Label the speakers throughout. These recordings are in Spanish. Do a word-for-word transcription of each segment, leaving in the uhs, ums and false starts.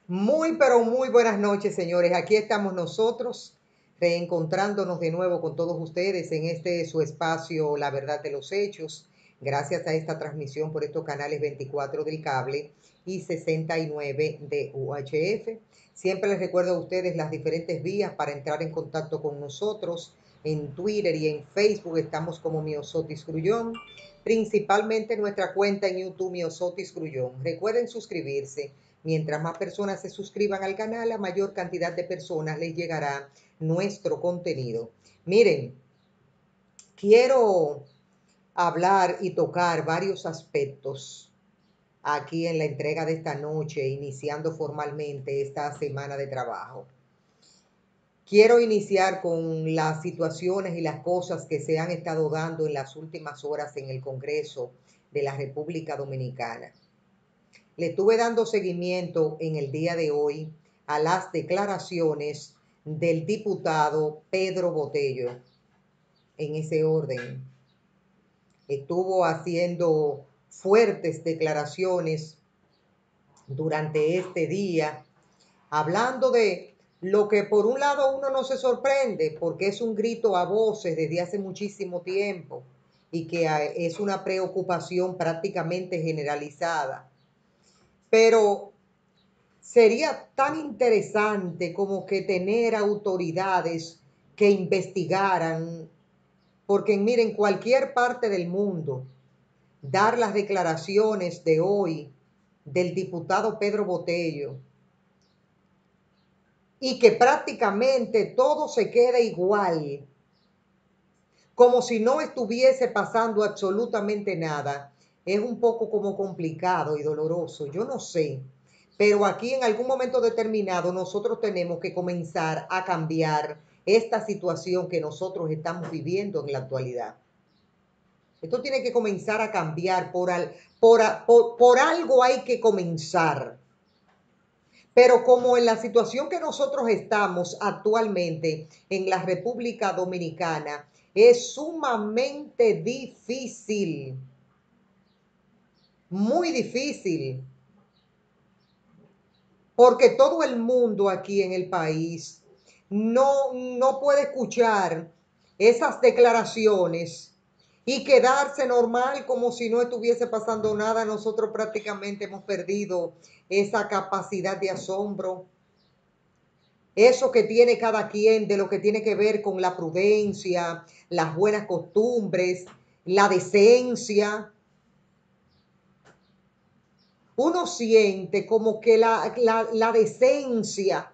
Speaker 1: Muy, pero muy buenas noches, señores. Aquí estamos nosotros reencontrándonos de nuevo con todos ustedes en este su espacio La Verdad de los Hechos, gracias a esta transmisión por estos canales veinticuatro del cable y sesenta y nueve de U H F. Siempre les recuerdo a ustedes las diferentes vías para entrar en contacto con nosotros. En Twitter y en Facebook estamos como Miosotis Grullón, principalmente nuestra cuenta en YouTube Miosotis Grullón. Recuerden suscribirse. Mientras más personas se suscriban al canal, a mayor cantidad de personas les llegará nuestro contenido. Miren, quiero hablar y tocar varios aspectos aquí en la entrega de esta noche, iniciando formalmente esta semana de trabajo. Quiero iniciar con las situaciones y las cosas que se han estado dando en las últimas horas en el Congreso de la República Dominicana. Le estuve dando seguimiento en el día de hoy a las declaraciones del diputado Pedro Botello. En ese orden, estuvo haciendo fuertes declaraciones durante este día, hablando de lo que por un lado uno no se sorprende, porque es un grito a voces desde hace muchísimo tiempo y que es una preocupación prácticamente generalizada. Pero sería tan interesante como que tener autoridades que investigaran, porque miren, cualquier parte del mundo, dar las declaraciones de hoy del diputado Pedro Botello y que prácticamente todo se quede igual, como si no estuviese pasando absolutamente nada, es un poco como complicado y doloroso. Yo no sé. Pero aquí en algún momento determinado nosotros tenemos que comenzar a cambiar esta situación que nosotros estamos viviendo en la actualidad. Esto tiene que comenzar a cambiar, por, al, por, por, por algo hay que comenzar. Pero como en la situación que nosotros estamos actualmente en la República Dominicana, es sumamente difícil, muy difícil, porque todo el mundo aquí en el país no, no puede escuchar esas declaraciones y quedarse normal como si no estuviese pasando nada. Nosotros prácticamente hemos perdido esa capacidad de asombro, eso que tiene cada quien, de lo que tiene que ver con la prudencia, las buenas costumbres, la decencia. Uno siente como que la, la, la decencia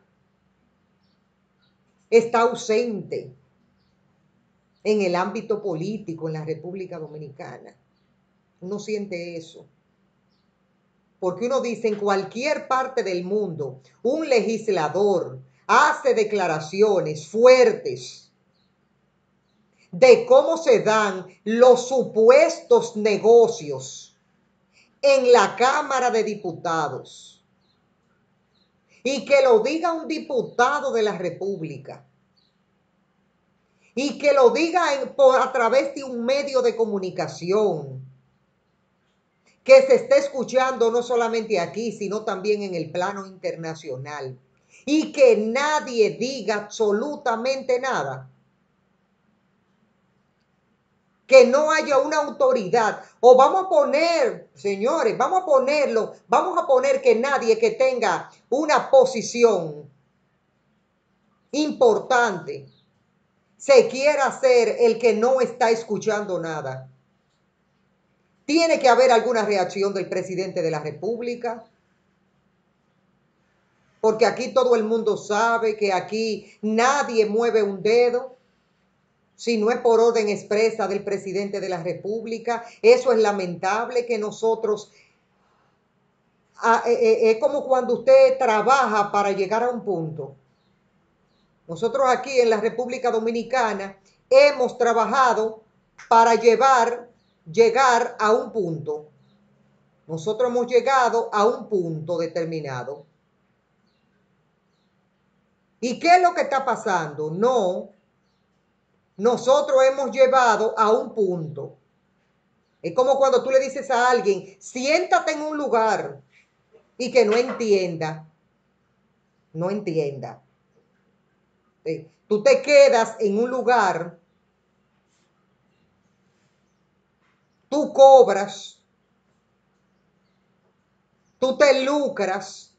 Speaker 1: está ausente en el ámbito político en la República Dominicana. Uno siente eso. Porque uno dice, en cualquier parte del mundo, un legislador hace declaraciones fuertes de cómo se dan los supuestos negocios en la Cámara de Diputados. Y que lo diga un diputado de la República. Y que lo diga en, por, a través de un medio de comunicación que se esté escuchando no solamente aquí, sino también en el plano internacional. Y que nadie diga absolutamente nada. Que no haya una autoridad. O vamos a poner, señores, vamos a ponerlo, vamos a poner que nadie que tenga una posición importante se quiera hacer el que no está escuchando nada. Tiene que haber alguna reacción del presidente de la República, porque aquí todo el mundo sabe que aquí nadie mueve un dedo si no es por orden expresa del presidente de la República. Eso es lamentable que nosotros, ah, eh, eh, es como cuando usted trabaja para llegar a un punto. Nosotros aquí en la República Dominicana hemos trabajado para llevar, llegar a un punto. Nosotros hemos llegado a un punto determinado. ¿Y qué es lo que está pasando? No, nosotros hemos llevado a un punto. Es como cuando tú le dices a alguien, siéntate en un lugar y que no entienda. no entienda. ¿Sí? Tú te quedas en un lugar, tú cobras, tú te lucras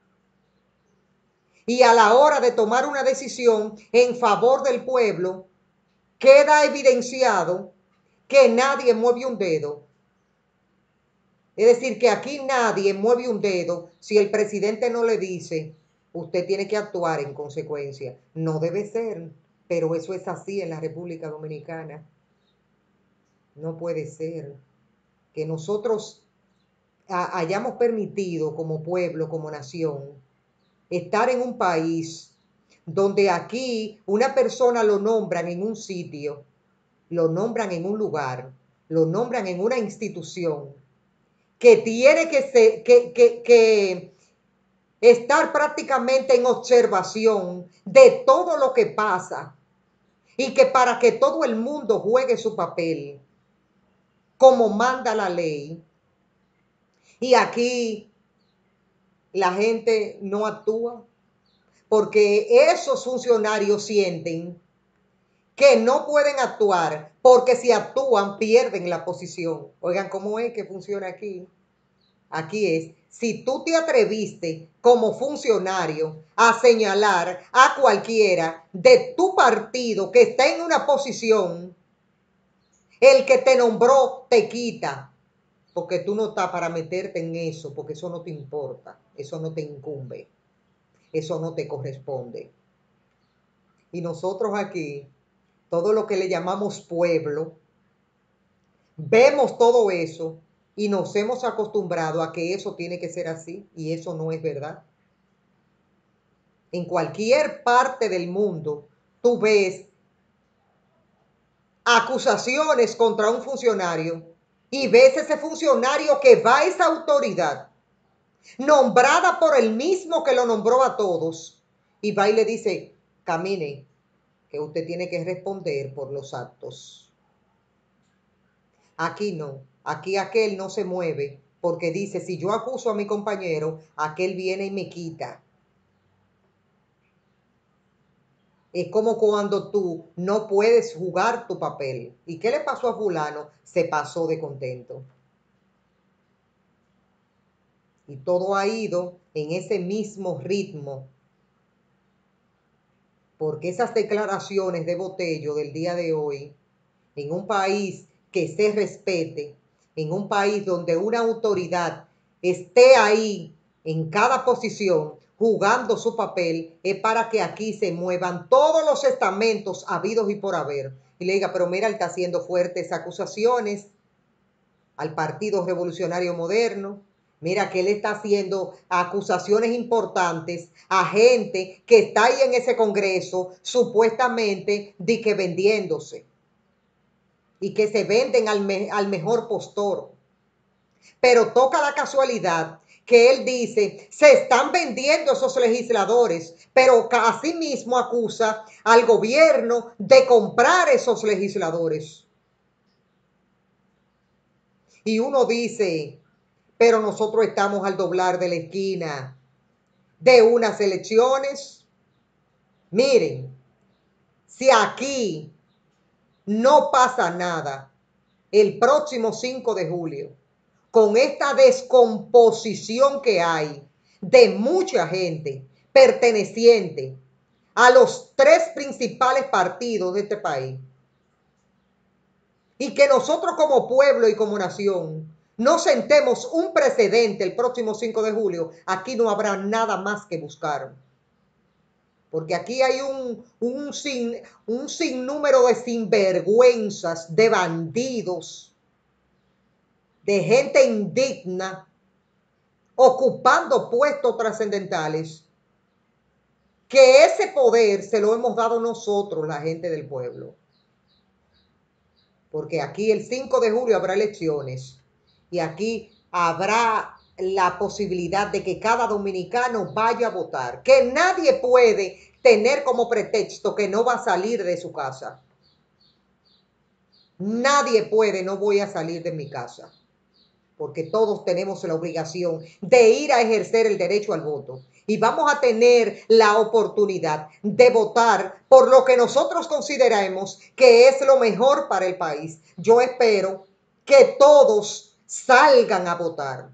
Speaker 1: y a la hora de tomar una decisión en favor del pueblo, queda evidenciado que nadie mueve un dedo. Es decir, que aquí nadie mueve un dedo si el presidente no le dice, usted tiene que actuar en consecuencia. No debe ser, pero eso es así en la República Dominicana. No puede ser que nosotros hayamos permitido como pueblo, como nación, estar en un país donde aquí una persona lo nombran en un sitio, lo nombran en un lugar, lo nombran en una institución, que tiene que, ser, que, que, que estar prácticamente en observación de todo lo que pasa y que para que todo el mundo juegue su papel como manda la ley. Y aquí la gente no actúa porque esos funcionarios sienten que no pueden actuar porque si actúan pierden la posición. Oigan, ¿cómo es que funciona aquí? Aquí es, si tú te atreviste como funcionario a señalar a cualquiera de tu partido que está en una posición, el que te nombró te quita, porque tú no estás para meterte en eso, porque eso no te importa, eso no te incumbe, eso no te corresponde. Y nosotros aquí, todo lo que le llamamos pueblo, vemos todo eso y nos hemos acostumbrado a que eso tiene que ser así y eso no es verdad. En cualquier parte del mundo, tú ves acusaciones contra un funcionario y ves ese funcionario que va a esa autoridad, nombrada por el mismo que lo nombró a todos, y va y le dice, camine, que usted tiene que responder por los actos. Aquí no, aquí aquel no se mueve porque dice, si yo acuso a mi compañero, aquel viene y me quita. Es como cuando tú no puedes jugar tu papel. ¿Y qué le pasó a fulano? Se pasó de contento. Y todo ha ido en ese mismo ritmo. Porque esas declaraciones de Botello del día de hoy, en un país que se respete, en un país donde una autoridad esté ahí en cada posición jugando su papel, es para que aquí se muevan todos los estamentos habidos y por haber. Y le diga, pero mira, él está haciendo fuertes acusaciones al Partido Revolucionario Moderno. Mira que él está haciendo acusaciones importantes a gente que está ahí en ese Congreso, supuestamente de que vendiéndose y que se venden al, me, al mejor postor. Pero toca la casualidad que él dice, se están vendiendo esos legisladores, pero asimismo acusa al gobierno de comprar esos legisladores. Y uno dice, pero nosotros estamos al doblar de la esquina de unas elecciones. Miren, si aquí no pasa nada el próximo cinco de julio, con esta descomposición que hay de mucha gente perteneciente a los tres principales partidos de este país, y que nosotros como pueblo y como nación no sentemos un precedente el próximo cinco de julio, aquí no habrá nada más que buscar. Porque aquí hay un, un, sin, un sinnúmero de sinvergüenzas, de bandidos, de gente indigna, ocupando puestos trascendentales, que ese poder se lo hemos dado nosotros, la gente del pueblo. Porque aquí el cinco de julio habrá elecciones y aquí habrá la posibilidad de que cada dominicano vaya a votar, que nadie puede tener como pretexto que no va a salir de su casa. Nadie puede, no voy a salir de mi casa. porque todos tenemos la obligación de ir a ejercer el derecho al voto. Y vamos a tener la oportunidad de votar por lo que nosotros consideremos que es lo mejor para el país. Yo espero que todos salgan a votar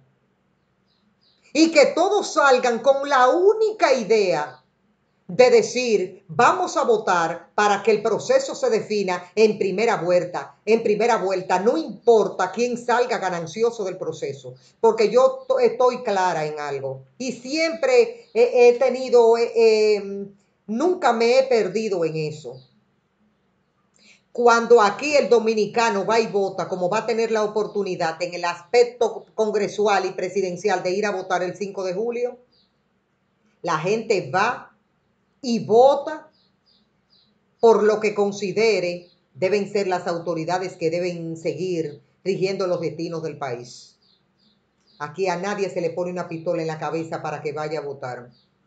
Speaker 1: y que todos salgan con la única idea de decir, vamos a votar para que el proceso se defina en primera vuelta, en primera vuelta, no importa quién salga ganancioso del proceso, porque yo estoy clara en algo y siempre he, he tenido, eh, eh, nunca me he perdido en eso. Cuando aquí el dominicano va y vota, como va a tener la oportunidad en el aspecto congresual y presidencial de ir a votar el cinco de julio, la gente va y vota por lo que considere deben ser las autoridades que deben seguir rigiendo los destinos del país. Aquí a nadie se le pone una pistola en la cabeza para que vaya a votar.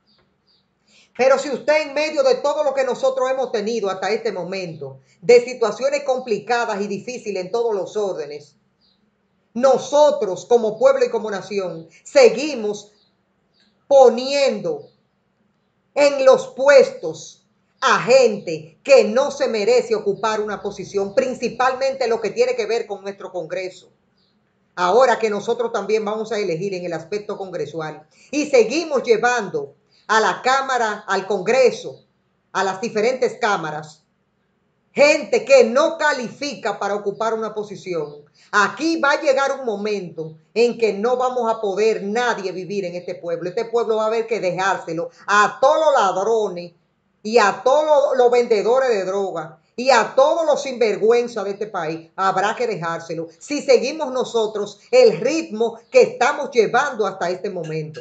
Speaker 1: Pero si usted en medio de todo lo que nosotros hemos tenido hasta este momento, de situaciones complicadas y difíciles en todos los órdenes, nosotros como pueblo y como nación seguimos poniendo en los puestos a gente que no se merece ocupar una posición, principalmente lo que tiene que ver con nuestro Congreso. Ahora que nosotros también vamos a elegir en el aspecto congresual y seguimos llevando a la Cámara, al Congreso, a las diferentes cámaras, gente que no califica para ocupar una posición. Aquí va a llegar un momento en que no vamos a poder nadie vivir en este pueblo. Este pueblo va a haber que dejárselo a todos los ladrones y a todos los vendedores de droga y a todos los sinvergüenzas de este país. Habrá que dejárselo si seguimos nosotros el ritmo que estamos llevando hasta este momento.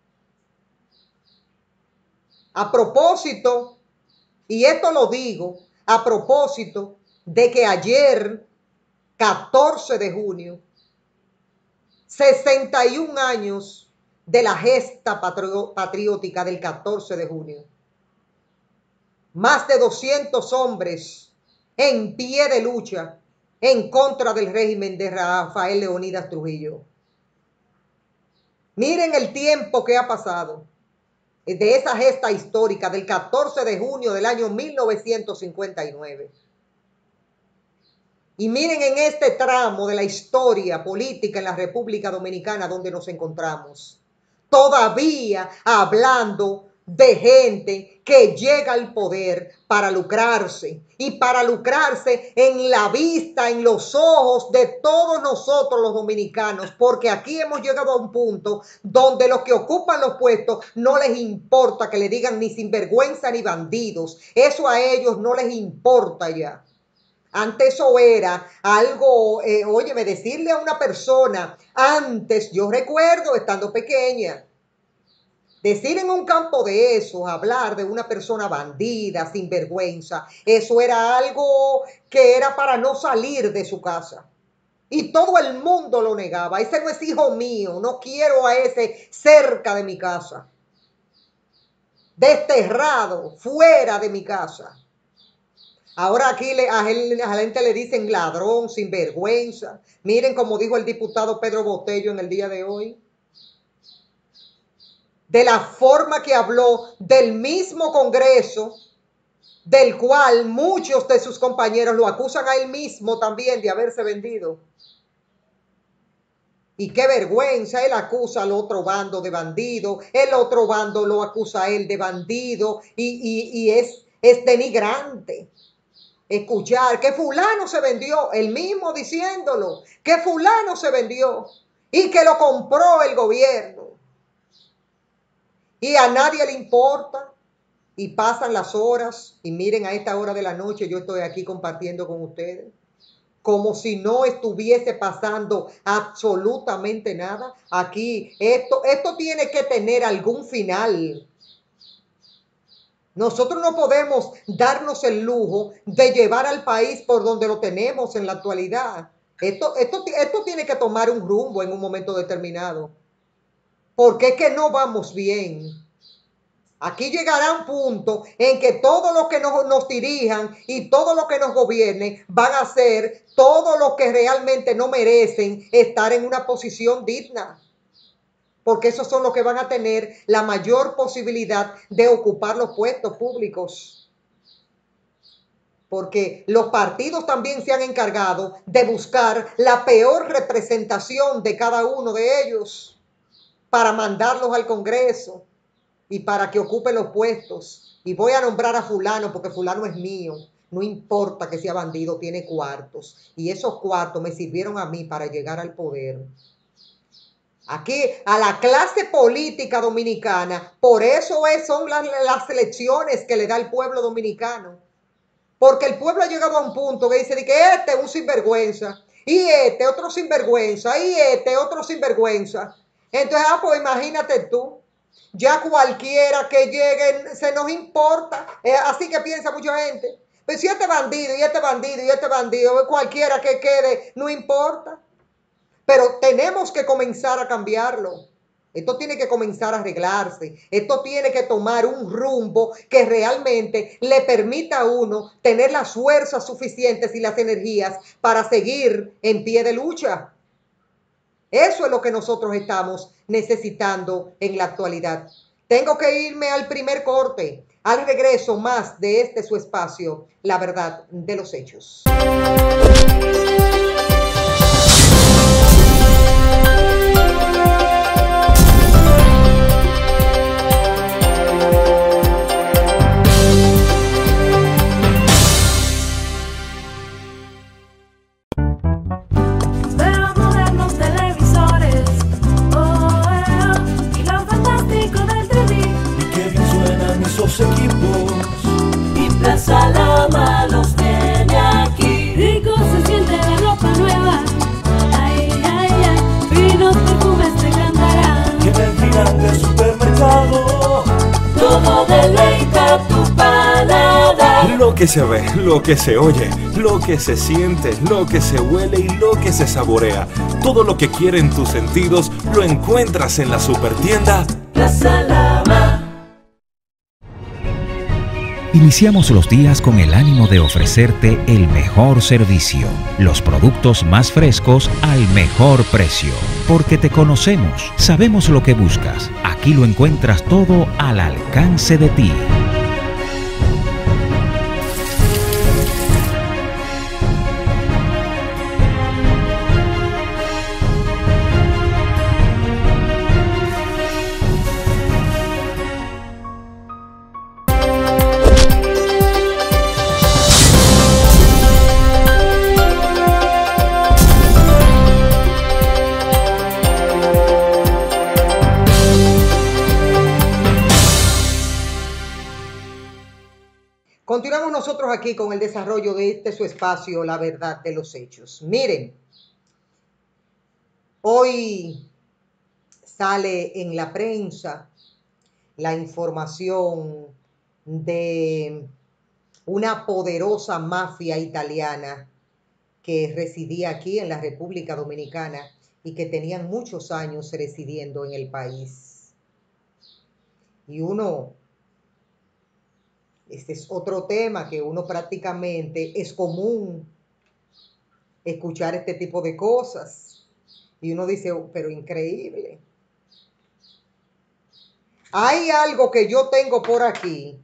Speaker 1: A propósito, y esto lo digo a propósito de que ayer, catorce de junio, sesenta y un años de la gesta patriótica del catorce de junio. Más de doscientos hombres en pie de lucha en contra del régimen de Rafael Leónidas Trujillo. Miren el tiempo que ha pasado de esa gesta histórica del catorce de junio del año mil novecientos cincuenta y nueve. Y miren en este tramo de la historia política en la República Dominicana donde nos encontramos, todavía hablando de gente que llega al poder para lucrarse y para lucrarse en la vista, en los ojos de todos nosotros los dominicanos, porque aquí hemos llegado a un punto donde los que ocupan los puestos no les importa que le digan ni sinvergüenza ni bandidos, eso a ellos no les importa ya. Antes eso era algo, eh, óyeme, decirle a una persona, antes yo recuerdo estando pequeña, decir en un campo de esos, hablar de una persona bandida, sin vergüenza, eso era algo que era para no salir de su casa. Y todo el mundo lo negaba. Ese no es hijo mío, no quiero a ese cerca de mi casa. Desterrado, fuera de mi casa. Ahora aquí le, a, él, a la gente le dicen ladrón, sinvergüenza. Miren como dijo el diputado Pedro Botello en el día de hoy. De la forma que habló del mismo Congreso, del cual muchos de sus compañeros lo acusan a él mismo también de haberse vendido. Y qué vergüenza, él acusa al otro bando de bandido, el otro bando lo acusa a él de bandido y, y, y es, es denigrante. Escuchar que fulano se vendió, el mismo diciéndolo, que fulano se vendió y que lo compró el gobierno. Y a nadie le importa. Y pasan las horas y miren, a esta hora de la noche yo estoy aquí compartiendo con ustedes. Como si no estuviese pasando absolutamente nada. Aquí, esto, esto tiene que tener algún final. Nosotros no podemos darnos el lujo de llevar al país por donde lo tenemos en la actualidad. Esto, esto, esto tiene que tomar un rumbo en un momento determinado. Porque es que no vamos bien. Aquí llegará un punto en que todos los que nos, nos dirijan y todos los que nos gobiernen van a ser todos los que realmente no merecen estar en una posición digna. Porque esos son los que van a tener la mayor posibilidad de ocupar los puestos públicos. Porque los partidos también se han encargado de buscar la peor representación de cada uno de ellos para mandarlos al Congreso y para que ocupe los puestos. Y voy a nombrar a fulano porque fulano es mío. No importa que sea bandido, tiene cuartos. Y esos cuartos me sirvieron a mí para llegar al poder. Aquí, a la clase política dominicana, por eso es, son las, las elecciones que le da el pueblo dominicano. Porque el pueblo ha llegado a un punto que dice que este es un sinvergüenza, y este otro sinvergüenza, y este otro sinvergüenza. Entonces, ah, pues imagínate tú. Ya cualquiera que llegue se nos importa. Eh, así que piensa mucha gente. Pero si este bandido y este bandido y este bandido, cualquiera que quede, no importa. Pero tenemos que comenzar a cambiarlo. Esto tiene que comenzar a arreglarse. Esto tiene que tomar un rumbo que realmente le permita a uno tener las fuerzas suficientes y las energías para seguir en pie de lucha. Eso es lo que nosotros estamos necesitando en la actualidad. Tengo que irme al primer corte. Al regreso, más de este su espacio, La Verdad de los Hechos.
Speaker 2: Equipos y Plaza Lama los tiene aquí.
Speaker 3: Rico se siente la ropa nueva, ay, ay, ay, finos perfumes te cantarán.
Speaker 2: Y en el gigante supermercado todo deleita tu paladar.
Speaker 4: Lo que se ve, lo que se oye, lo que se siente, lo que se huele y lo que se saborea. Todo lo que quieren tus sentidos lo encuentras en la supertienda
Speaker 2: Plaza Lama.
Speaker 5: Iniciamos los días con el ánimo de ofrecerte el mejor servicio, los productos más frescos al mejor precio. Porque te conocemos, sabemos lo que buscas. Aquí lo encuentras todo al alcance de ti.
Speaker 1: Continuamos nosotros aquí con el desarrollo de este su espacio, La Verdad de los Hechos. Miren, hoy sale en la prensa la información de una poderosa mafia italiana que residía aquí en la República Dominicana y que tenían muchos años residiendo en el país. Y uno... Este es otro tema que uno prácticamente es común escuchar este tipo de cosas. Y uno dice, oh, pero increíble. Hay algo que yo tengo por aquí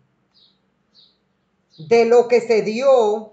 Speaker 1: de lo que se dio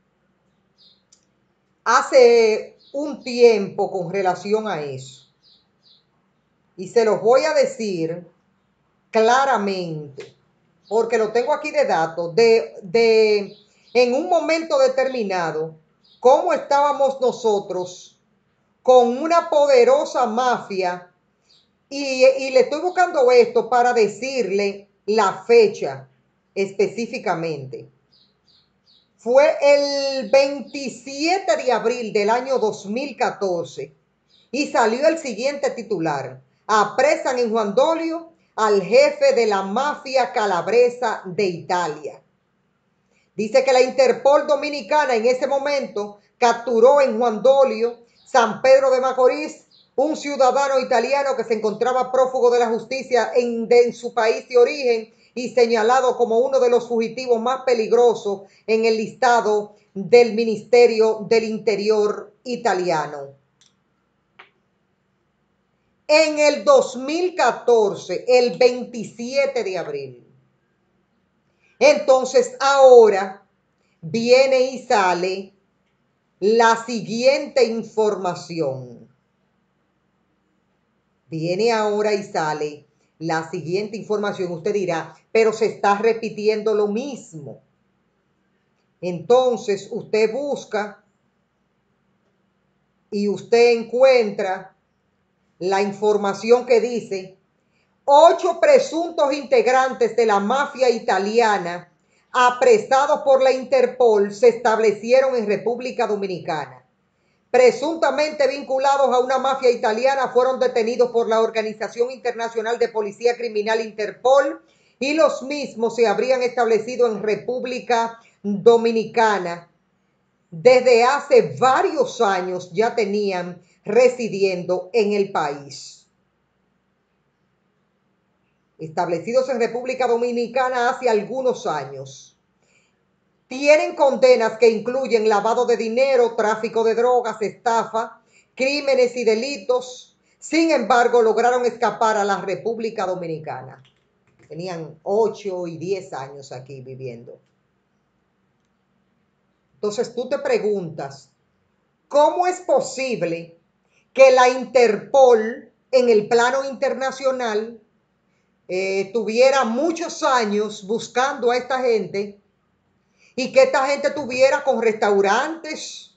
Speaker 1: hace un tiempo con relación a eso. Y se los voy a decir claramente, porque lo tengo aquí de datos, de, de en un momento determinado, cómo estábamos nosotros con una poderosa mafia, y, y le estoy buscando esto para decirle la fecha específicamente. Fue el veintisiete de abril del año dos mil catorce y salió el siguiente titular: apresan en Juan Dolio al jefe de la mafia calabresa de Italia. Dice que la Interpol dominicana en ese momento capturó en Juan Dolio, San Pedro de Macorís, un ciudadano italiano que se encontraba prófugo de la justicia en, de, en su país de origen y señalado como uno de los fugitivos más peligrosos en el listado del Ministerio del Interior italiano. En el dos mil catorce, el veintisiete de abril. Entonces ahora viene y sale la siguiente información. Viene ahora y sale la siguiente información. Usted dirá, pero se está repitiendo lo mismo. Entonces usted busca y usted encuentra la información que dice: ocho presuntos integrantes de la mafia italiana apresados por la Interpol se establecieron en República Dominicana. Presuntamente vinculados a una mafia italiana, fueron detenidos por la Organización Internacional de Policía Criminal Interpol y los mismos se habrían establecido en República Dominicana. Desde hace varios años ya tenían residiendo en el país. Establecidos en República Dominicana hace algunos años. Tienen condenas que incluyen lavado de dinero, tráfico de drogas, estafa, crímenes y delitos. Sin embargo, lograron escapar a la República Dominicana. Tenían ocho y diez años aquí viviendo. Entonces tú te preguntas, ¿cómo es posible que la Interpol en el plano internacional eh, tuviera muchos años buscando a esta gente y que esta gente tuviera con restaurantes,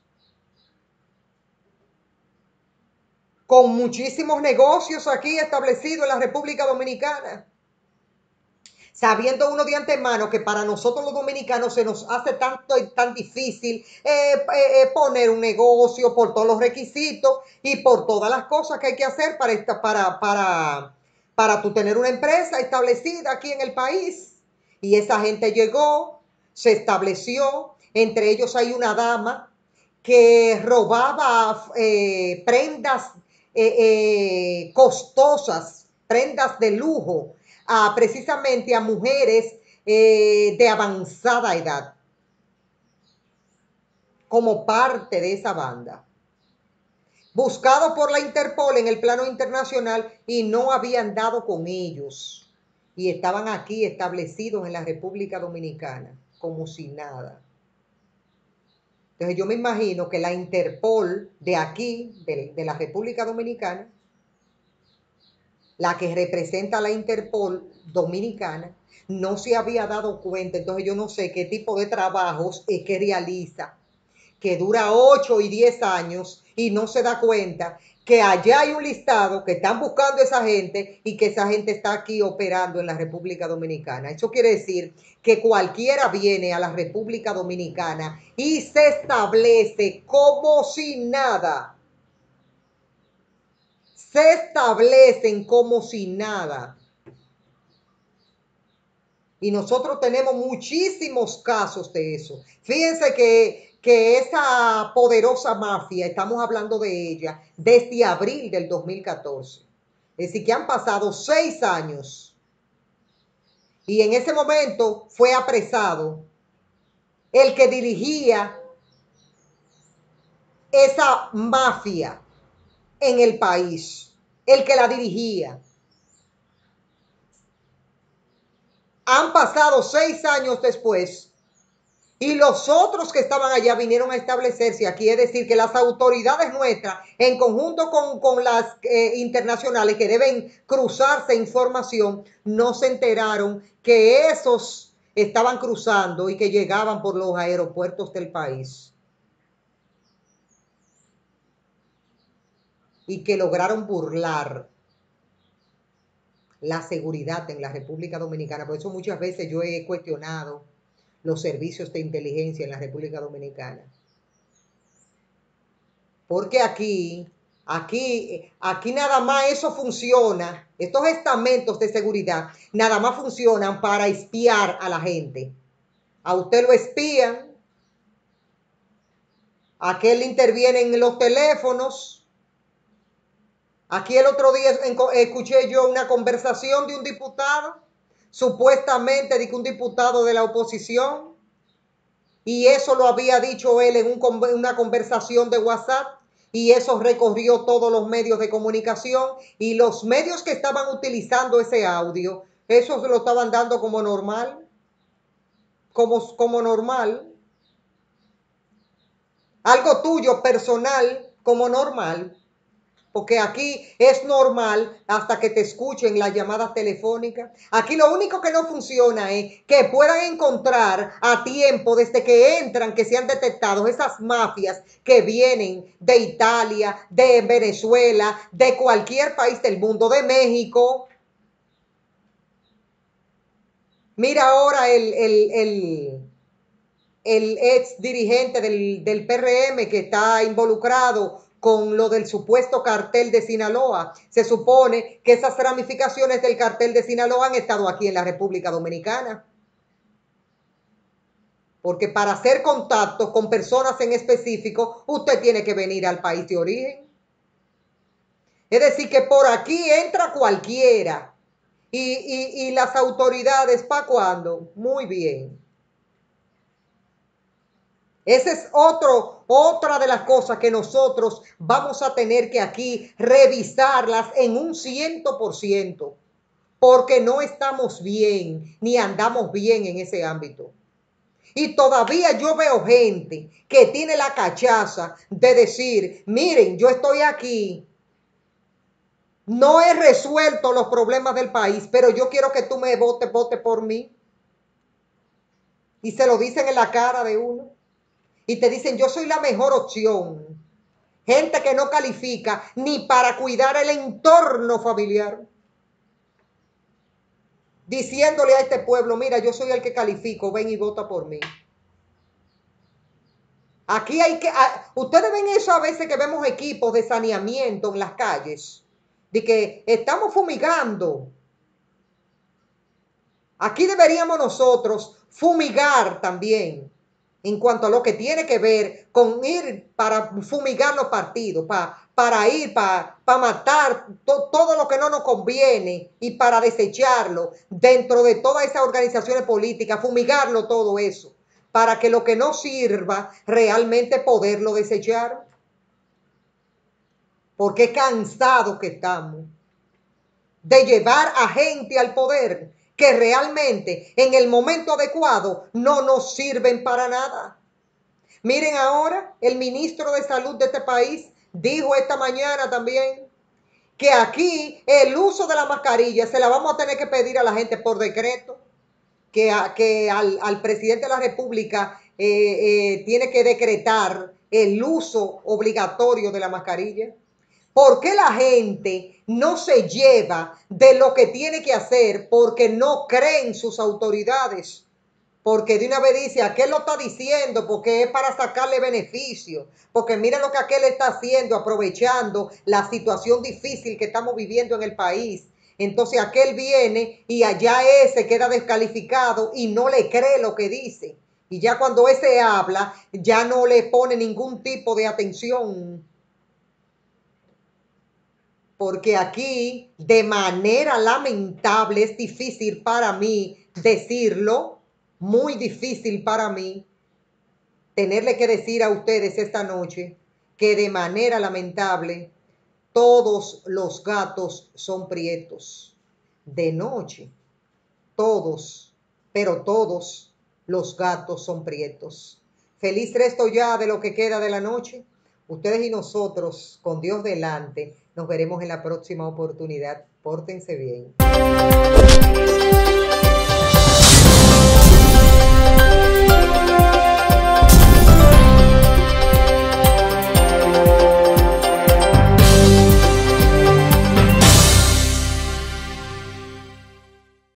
Speaker 1: con muchísimos negocios aquí establecidos en la República Dominicana? Sabiendo uno de antemano que para nosotros los dominicanos se nos hace tanto y tan difícil eh, eh, poner un negocio por todos los requisitos y por todas las cosas que hay que hacer para, esta, para, para, para tú tener una empresa establecida aquí en el país. Y esa gente llegó, se estableció, entre ellos hay una dama que robaba eh, prendas eh, eh, costosas, prendas de lujo, a, precisamente a mujeres eh, de avanzada edad, como parte de esa banda. Buscado por la Interpol en el plano internacional y no habían dado con ellos. Y estaban aquí establecidos en la República Dominicana, como si nada. Entonces yo me imagino que la Interpol de aquí, de, de la República Dominicana, la que representa a la Interpol dominicana, no se había dado cuenta. Entonces yo no sé qué tipo de trabajos es que realiza, que dura ocho y diez años y no se da cuenta que allá hay un listado, que están buscando a esa gente y que esa gente está aquí operando en la República Dominicana. Eso quiere decir que cualquiera viene a la República Dominicana y se establece como si nada. Se establecen como si nada. Y nosotros tenemos muchísimos casos de eso. Fíjense que, que esa poderosa mafia, estamos hablando de ella desde abril del dos mil catorce. Es decir, que han pasado seis años. Y en ese momento fue apresado el que dirigía esa mafia en el país, el que la dirigía. Han pasado seis años después y los otros que estaban allá vinieron a establecerse aquí. Es decir, que las autoridades nuestras, en conjunto con, con las eh, internacionales que deben cruzarse información, no se enteraron que esos estaban cruzando y que llegaban por los aeropuertos del país. Y que lograron burlar la seguridad en la República Dominicana. Por eso muchas veces yo he cuestionado los servicios de inteligencia en la República Dominicana. Porque aquí, aquí, aquí nada más eso funciona. Estos estamentos de seguridad nada más funcionan para espiar a la gente. A usted lo espían, a aquel le intervienen en los teléfonos. Aquí el otro día escuché yo una conversación de un diputado supuestamente de que un diputado de la oposición, y eso lo había dicho él en un, una conversación de WhatsApp, y eso recorrió todos los medios de comunicación, y los medios que estaban utilizando ese audio, eso se lo estaban dando como normal, como, como normal, algo tuyo personal como normal. Porque aquí es normal hasta que te escuchen las llamadas telefónicas. Aquí lo único que no funciona es que puedan encontrar a tiempo desde que entran, que sean detectados esas mafias que vienen de Italia, de Venezuela, de cualquier país del mundo, de México. Mira ahora el, el, el, el ex dirigente del, del P R M que está involucrado con lo del supuesto cartel de Sinaloa. Se supone que esas ramificaciones del cartel de Sinaloa han estado aquí en la República Dominicana. Porque para hacer contactos con personas en específico, usted tiene que venir al país de origen. Es decir, que por aquí entra cualquiera. Y, y, y las autoridades, ¿para cuándo? Muy bien. Esa es otro, otra de las cosas que nosotros vamos a tener que aquí revisarlas en un ciento por ciento, porque no estamos bien, ni andamos bien en ese ámbito. Y todavía yo veo gente que tiene la cachaza de decir, miren, yo estoy aquí, no he resuelto los problemas del país, pero yo quiero que tú me votes, vote por mí. Y se lo dicen en la cara de uno. Y te dicen, yo soy la mejor opción. Gente que no califica ni para cuidar el entorno familiar. Diciéndole a este pueblo, mira, yo soy el que califico, ven y vota por mí. Aquí hay que... A, ustedes ven eso a veces que vemos equipos de saneamiento en las calles. De que estamos fumigando. Aquí deberíamos nosotros fumigar también. En cuanto a lo que tiene que ver con ir para fumigar los partidos, para, para ir, para, para matar to, todo lo que no nos conviene y para desecharlo dentro de todas esas organizaciones políticas, fumigarlo todo eso, para que lo que no sirva realmente poderlo desechar. Porque cansados que estamos de llevar a gente al poder que realmente en el momento adecuado no nos sirven para nada. Miren ahora, el ministro de Salud de este país dijo esta mañana también que aquí el uso de la mascarilla se la vamos a tener que pedir a la gente por decreto, que, a, que al, al presidente de la República eh, eh, tiene que decretar el uso obligatorio de la mascarilla. ¿Por qué la gente no se lleva de lo que tiene que hacer porque no cree en sus autoridades? Porque de una vez dice, aquel lo está diciendo porque es para sacarle beneficio. Porque mira lo que aquel está haciendo, aprovechando la situación difícil que estamos viviendo en el país. Entonces aquel viene y allá ese queda descalificado y no le cree lo que dice. Y ya cuando ese habla, ya no le pone ningún tipo de atención. Porque aquí, de manera lamentable, es difícil para mí decirlo, muy difícil para mí, tenerle que decir a ustedes esta noche que de manera lamentable, todos los gatos son prietos. De noche, todos, pero todos los gatos son prietos. Feliz resto ya de lo que queda de la noche. Ustedes y nosotros, con Dios delante, nos veremos en la próxima oportunidad. Pórtense bien.